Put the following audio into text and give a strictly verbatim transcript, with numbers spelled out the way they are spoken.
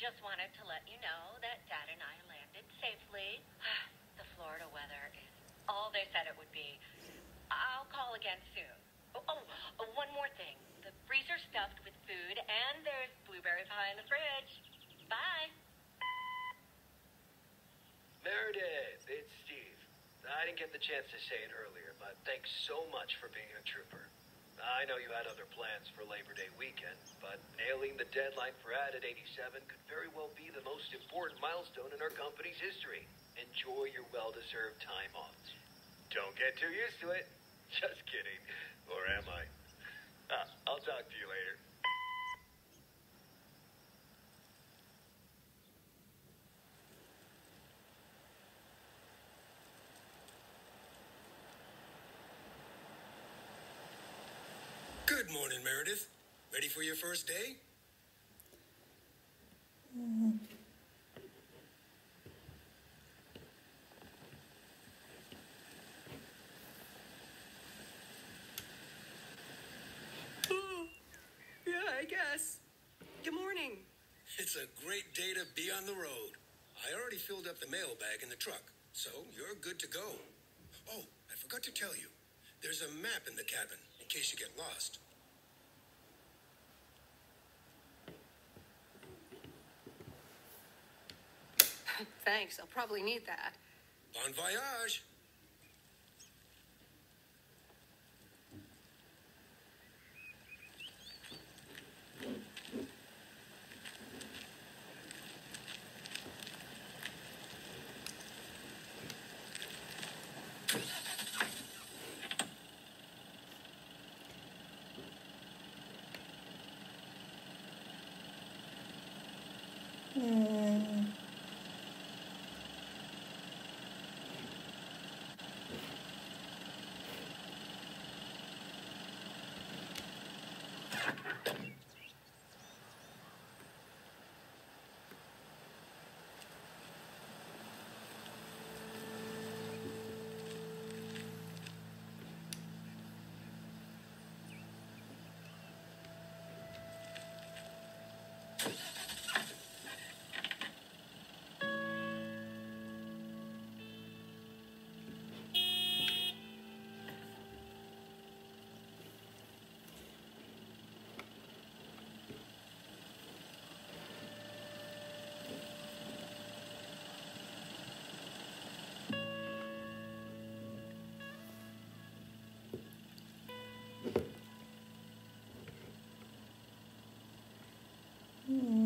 just wanted to let you know that Dad and I landed safely. The Florida weather is all they said it would be. I'll call again soon. Oh, oh, oh, one more thing. The freezer's stuffed with food, and there's blueberry pie in the fridge. Bye. Meredith, it's Steve. I didn't get the chance to say it earlier, but thanks so much for being a trooper. I know you had other plans for Labor Day weekend, but nailing the deadline for A D at eighty-seven could very well be the most important milestone in our company's history. Enjoy your well-deserved time off. Don't get too used to it. Just kidding. Or am I? Ah, I'll talk to you later. Good morning, Meredith. Ready for your first day? Mm. Oh, yeah, I guess. Good morning. It's a great day to be on the road. I already filled up the mailbag in the truck, so you're good to go. Oh, I forgot to tell you. There's a map in the cabin, in case you get lost. Thanks, I'll probably need that. Bon voyage! Mm. Mm.